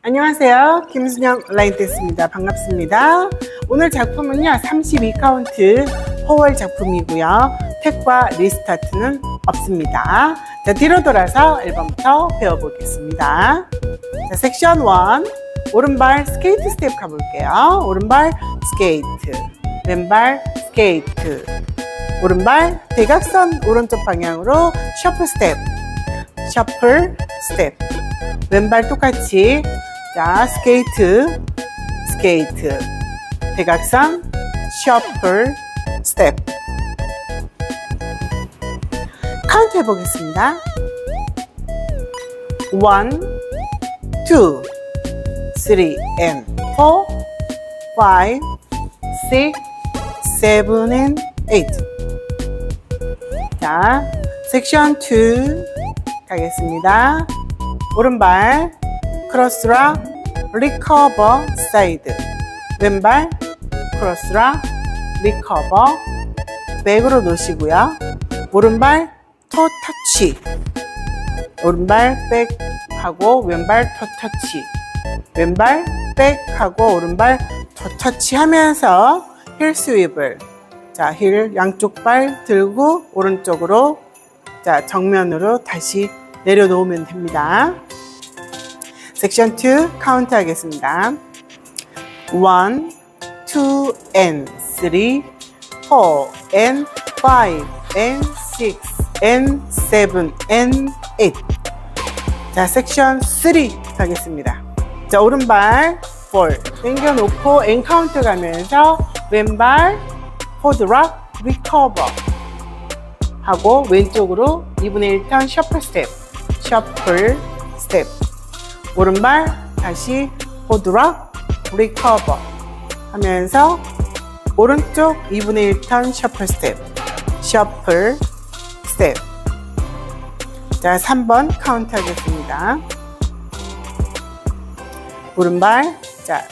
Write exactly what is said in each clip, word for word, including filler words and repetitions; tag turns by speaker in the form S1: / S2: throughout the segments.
S1: 안녕하세요. 김순영 온라인 댄스입니다. 반갑습니다. 오늘 작품은요, 삼십이 카운트 포월 작품이고요. 택과 리스타트는 없습니다. 자, 뒤로 돌아서 일 번부터 배워보겠습니다. 자, 섹션 일. 오른발 스케이트 스텝 가볼게요. 오른발 스케이트, 왼발 스케이트, 오른발 대각선 오른쪽 방향으로 셔플 스텝, 셔플 스텝, 왼발 똑같이 자 스케이트, 스케이트, 대각선 셔플 스텝. 카운트 해보겠습니다. 원, 투, 쓰리, and four, five, six, seven, and eight. 자, 섹션 이 가겠습니다. 오른발 크로스락 리커버 사이드, 왼발 크로스락 리커버 백으로 놓으시고요. 오른발 토 터치, 오른발 백하고 왼발 토 터치, 왼발 백하고 오른발 토 터치 하면서 힐 스윕을, 자, 힐 양쪽 발 들고 오른쪽으로, 자, 정면으로 다시 내려놓으면 됩니다. 섹션 이 카운트 하겠습니다. 원, 투, and 쓰리, 포, and 파이브, and 식스, and 세븐, and 에잇. 자, 섹션 쓰리 가겠습니다. 자, 오른발 볼 당겨놓고 엔 카운트 가면서 왼발 포드락 리커버 하고 왼쪽으로 이분의 일 턴 셔플 스텝, 셔플 스텝, 오른발 다시 포드락 리커버 하면서 오른쪽 이분의 일 턴 셔플 스텝, 셔플 스텝. 자, 삼 번 카운트 하겠습니다. 오른발 자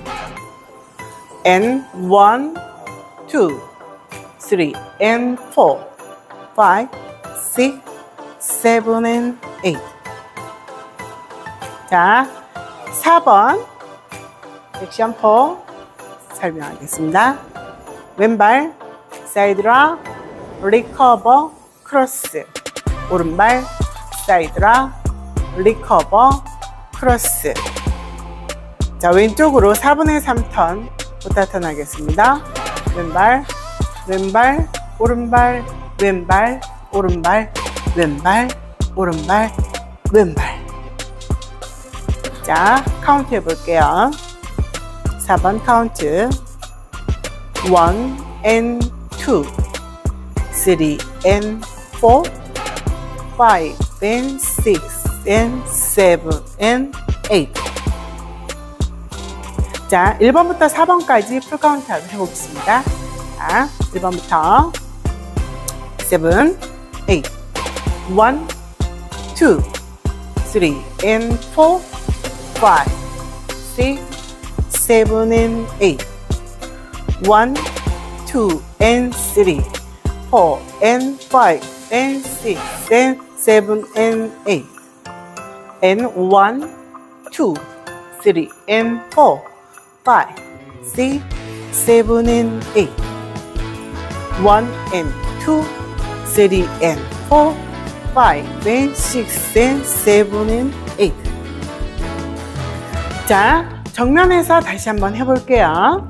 S1: and one, two, three, and four, five, six, seven, and eight. 자, 사 번 섹션 사 설명하겠습니다. 왼발 사이드락 리커버 크로스, 오른발 사이드락 리커버 크로스. 자, 왼쪽으로 사분의 삼 턴 포타턴 하겠습니다. 왼발, 왼발, 오른발, 왼발, 오른발, 왼발, 오른발, 왼발. 자, 카운트 해볼게요. 사 번 카운트. 원 and 투, 쓰리 and 포, 파이브 and 식스 and 세븐 and 에잇. 자, 일 번부터 사 번까지 풀 카운트 해보겠습니다. 자, 일 번부터 세븐, 에잇, 원, 투, 쓰리 and 포, 파이브, 식스, 세븐 and 에잇, 원, 투 and 쓰리, 포 and 파이브 and 식스 and 세븐 and 에잇, and 원, 투, 쓰리 and 포, five, six, seven, and eight. one and two, three and four, five, and six, and seven, and eight. 자, 정면에서 다시 한번 해볼게요.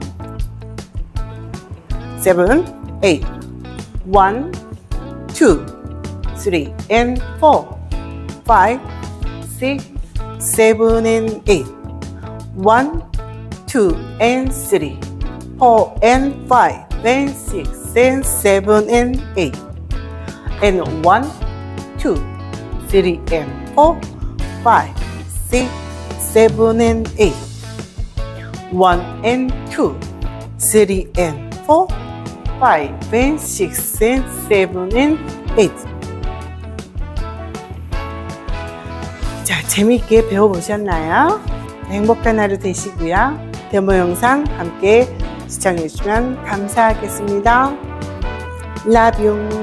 S1: seven, eight. one, two, three, and four, five, six, seven, and eight. one, two and three, four and five and six and seven and eight, and one, two, three and four, five, six, seven and eight, one and two, three and four, five and six and seven and eight. 자, 재미있게 배워보셨나요? 행복한 하루 되시고요. 데모 영상 함께 시청해주시면 감사하겠습니다. Love you.